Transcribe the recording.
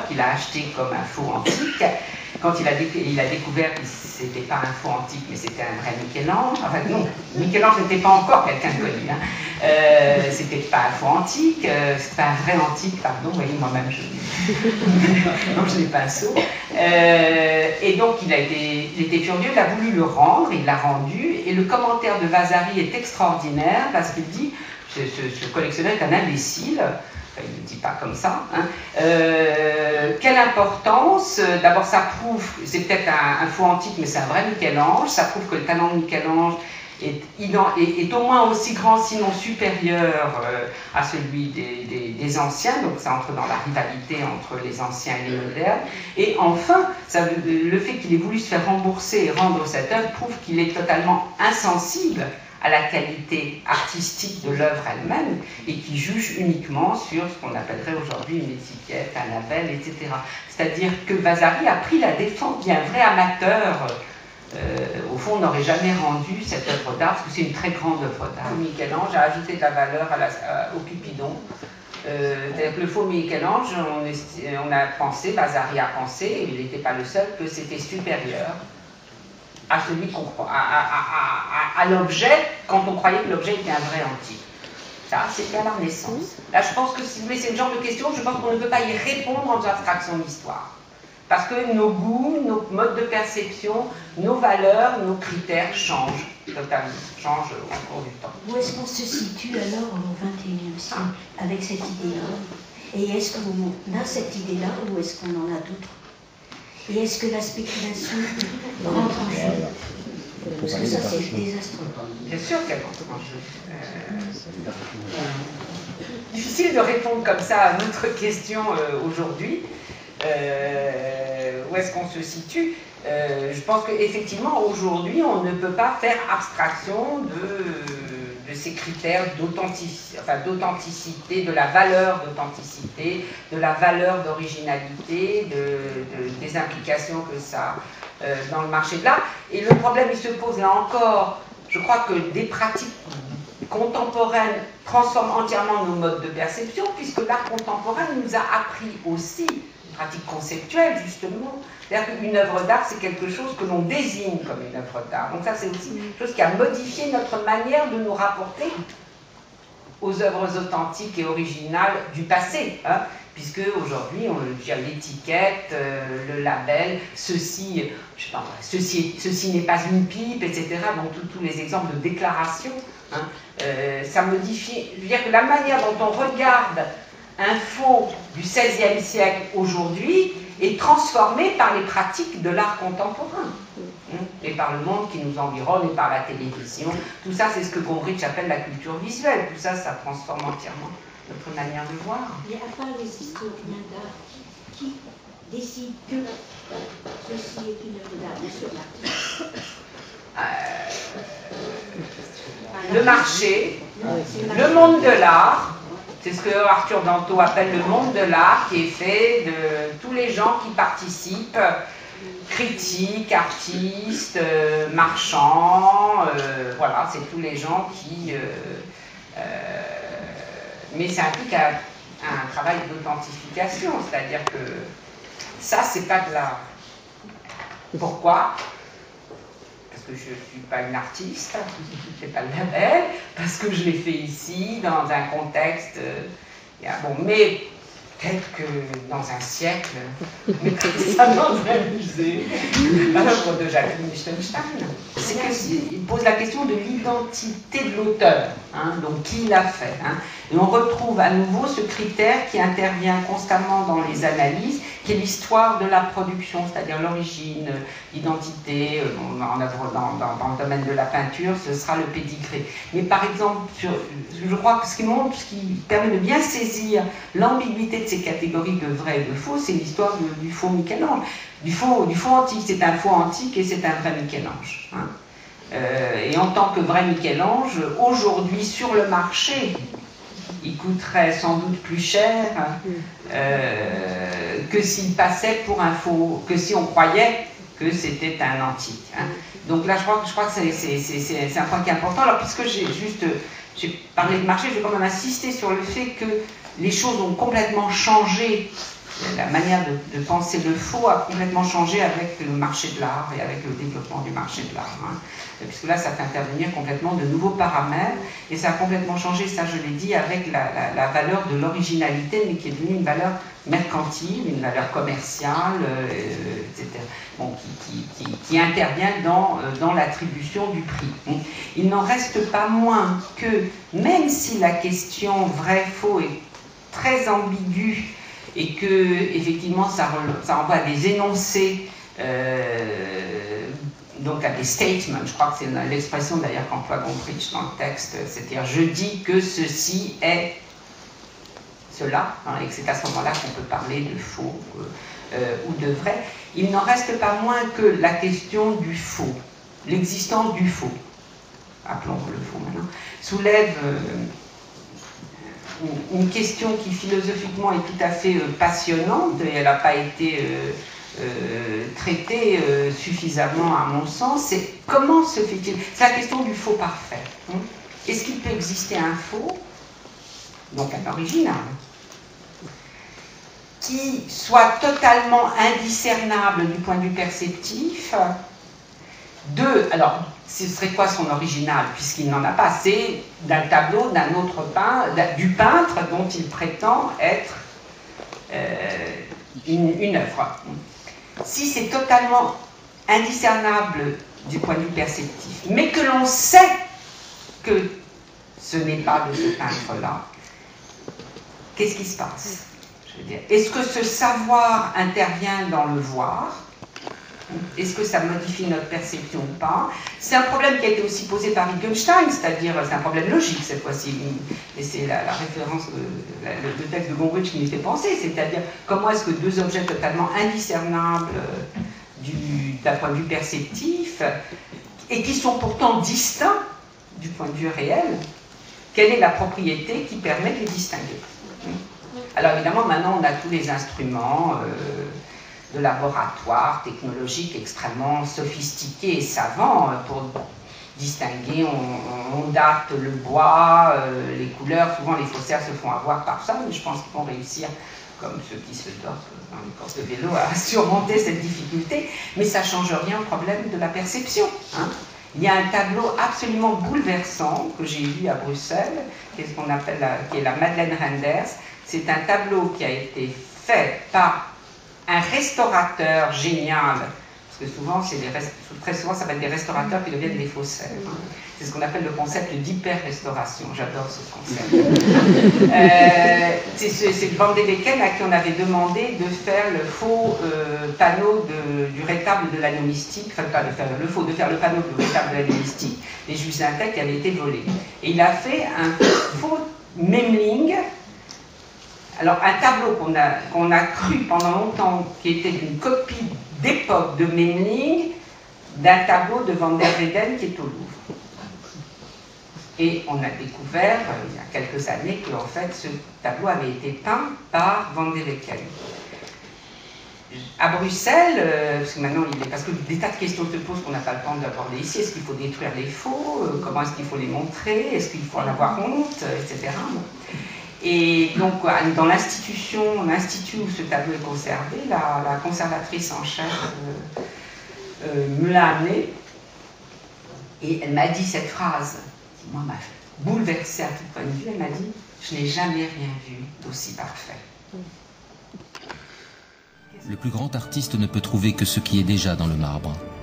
qu'il a acheté comme un faux antique. Quand il a découvert que c'était pas un faux antique, mais c'était un vrai Michel-Ange. Enfin non, Michel-Ange n'était pas encore quelqu'un de connu. Hein. C'était pas un faux antique, c'était pas un vrai antique, pardon, vous voyez, moi-même donc je n'ai pas un sot. Et donc il était furieux, il a voulu le rendre, il l'a rendu, et le commentaire de Vasari est extraordinaire parce qu'il dit, ce collectionneur est un imbécile. Il ne dit pas comme ça. Hein. Quelle importance, d'abord ça prouve, c'est peut-être un faux antique, mais c'est un vrai Michel-Ange, ça prouve que le talent de Michel-Ange est au moins aussi grand, sinon supérieur à celui des anciens, donc ça entre dans la rivalité entre les anciens et les modernes. Et enfin, le fait qu'il ait voulu se faire rembourser et rendre cette œuvre prouve qu'il est totalement insensible à la qualité artistique de l'œuvre elle-même et qui juge uniquement sur ce qu'on appellerait aujourd'hui une étiquette, un label, etc. C'est-à-dire que Vasari a pris la défense d'un vrai amateur. Au fond, on n'aurait jamais rendu cette œuvre d'art parce que c'est une très grande œuvre d'art. Michel-Ange a ajouté de la valeur au Cupidon. C'est-à-dire que le faux Michel-Ange, on a pensé, Vasari a pensé, et il n'était pas le seul, que c'était supérieur à celui à l'objet, quand on croyait que l'objet était un vrai antique. Ça, c'était à la Renaissance. Là, je pense que si vous voulez, c'est le genre de question, je pense qu'on ne peut pas y répondre en abstraction d'histoire. Parce que nos goûts, nos modes de perception, nos valeurs, nos critères changent totalement, changent au cours du temps. Où est-ce qu'on se situe alors au XXIe siècle avec cette idée-là? Et est-ce qu'on a cette idée-là ou est-ce qu'on en a d'autres? Et est-ce que la spéculation rentre en jeu? Parce que ça, c'est désastreux. Bien sûr qu'elle rentre en jeu. Difficile de répondre comme ça à notre question aujourd'hui. Où est-ce qu'on se situe? Je pense qu'effectivement, aujourd'hui, on ne peut pas faire abstraction de ces critères d'authenticité, de la valeur d'authenticité, de la valeur d'originalité, des implications que ça a dans le marché de l'art. Et le problème, il se pose là encore, je crois que des pratiques contemporaines transforment entièrement nos modes de perception, puisque l'art contemporain nous a appris aussi pratique conceptuelle, justement. C'est-à-dire qu'une œuvre d'art, c'est quelque chose que l'on désigne comme une œuvre d'art. Donc ça, c'est aussi quelque chose qui a modifié notre manière de nous rapporter aux œuvres authentiques et originales du passé. Hein, puisque aujourd'hui, on a l'étiquette, le label, ceci, je sais pas, ceci n'est pas une pipe, etc. Donc tous les exemples de déclaration, hein, ça modifie. Je veux dire que la manière dont on regarde un faux du XVIe siècle aujourd'hui est transformé par les pratiques de l'art contemporain, et par le monde qui nous environne, et par la télévision. Tout ça, c'est ce que Gombrich appelle la culture visuelle. Tout ça, ça transforme entièrement notre manière de voir. Et à part les historiens d'art, qui décide que ceci est une œuvre d'art, monsieur l'artiste? Le marché, le monde de l'art. C'est ce que Arthur Danto appelle le monde de l'art, qui est fait de tous les gens qui participent, critiques, artistes, marchands, voilà, c'est tous les gens qui... mais ça implique un travail d'authentification, c'est-à-dire que ça, c'est pas de l'art. Pourquoi ? Que je ne suis pas une artiste, je ne fais pas le label, parce que je l'ai fait ici, dans un contexte... bon, mais peut-être que dans un siècle, on mettrait ça dans un musée, l'œuvre de Jacqueline Lichtenstein. Il pose la question de l'identité de l'auteur, hein, donc qui l'a fait. Hein. Et on retrouve à nouveau ce critère qui intervient constamment dans les analyses, qui est l'histoire de la production, c'est-à-dire l'origine, l'identité, dans le domaine de la peinture, ce sera le pédigré. Mais par exemple, je crois que ce qui permet de bien saisir l'ambiguïté de ces catégories de vrai et de faux, c'est l'histoire du faux Michel-Ange. Du faux antique, c'est un faux antique et c'est un vrai Michel-Ange. Hein. Et en tant que vrai Michel-Ange, aujourd'hui sur le marché, il coûterait sans doute plus cher que s'il passait pour un faux, que si on croyait que c'était un antique. Hein. Donc là, je crois que c'est un point qui est important. Alors, puisque j'ai parlé de marché, je vais quand même insister sur le fait que les choses ont complètement changé la manière de penser le faux a complètement changé avec le marché de l'art et avec le développement du marché de l'art. Hein. Puisque là, ça fait intervenir complètement de nouveaux paramètres, et ça a complètement changé, ça je l'ai dit, avec la valeur de l'originalité, mais qui est devenue une valeur mercantile, une valeur commerciale, etc., bon, qui intervient dans l'attribution du prix. Il n'en reste pas moins que, même si la question vrai-faux est très ambiguë, et que, effectivement, ça renvoie à des énoncés, donc à des statements, je crois que c'est l'expression d'ailleurs qu'emploie Gombrich dans le texte, c'est-à-dire je dis que ceci est cela, hein, et que c'est à ce moment-là qu'on peut parler de faux ou de vrai. Il n'en reste pas moins que la question du faux, l'existence du faux, appelons le faux maintenant, soulève une question qui philosophiquement est tout à fait passionnante, et elle n'a pas été traitée suffisamment à mon sens, c'est comment se fait-il, c'est la question du faux parfait. Hein. Est-ce qu'il peut exister un faux, donc un original, qui soit totalement indiscernable du point de vue perceptif, alors, ce serait quoi son original, puisqu'il n'en a pas, c'est d'un tableau d'un autre peintre, du peintre dont il prétend être une œuvre. Si c'est totalement indiscernable du point de vue perceptif, mais que l'on sait que ce n'est pas de ce peintre-là, qu'est-ce qui se passe? Je veux dire, est-ce que ce savoir intervient dans le voir? Est-ce que ça modifie notre perception ou pas? C'est un problème qui a été aussi posé par Wittgenstein, c'est-à-dire, c'est un problème logique cette fois-ci, et c'est la référence, le texte de Gombrich qui m'y fait penser, c'est-à-dire comment est-ce que deux objets totalement indiscernables d'un point de vue perceptif, et qui sont pourtant distincts du point de vue réel, quelle est la propriété qui permet de les distinguer? Alors évidemment, maintenant on a tous les instruments de laboratoire technologiques extrêmement sophistiqués et savants pour distinguer, on date le bois, les couleurs, souvent les faussaires se font avoir par ça, mais je pense qu'ils vont réussir, comme ceux qui se dopent dans les courses de vélo, à surmonter cette difficulté, mais ça ne change rien au problème de la perception. Hein. Il y a un tableau absolument bouleversant que j'ai vu à Bruxelles, qui est ce qu'on appelle qui est la Madeleine Renders. C'est un tableau qui a été fait par un restaurateur génial, parce que souvent, très souvent, ça va être des restaurateurs qui deviennent des faussaires. C'est ce qu'on appelle le concept d'hyper-restauration. J'adore ce concept. C'est Van de Lecken à qui on avait demandé de faire le faux panneau du rétable de l'agneau mystique, enfin pas de faire le panneau du rétable de l'agneau mystique, les Jusintec qui avait été volé. Et il a fait un faux Memling. Alors, un tableau qu'on a cru pendant longtemps qui était une copie d'époque de Memling d'un tableau de Van der Weyden qui est au Louvre. Et on a découvert, il y a quelques années, que en fait, ce tableau avait été peint par Van der Weyden. À Bruxelles, parce que des tas de questions se posent qu'on n'a pas le temps d'aborder ici. Est-ce qu'il faut détruire les faux? Comment est-ce qu'il faut les montrer? Est-ce qu'il faut en avoir honte? Etc. Et donc, dans l'institut où ce tableau est conservé, la conservatrice en chef me l'a amené, et elle m'a dit cette phrase, qui moi m'a bouleversée à tout point de vue. Elle m'a dit « Je n'ai jamais rien vu d'aussi parfait ». Le plus grand artiste ne peut trouver que ce qui est déjà dans le marbre.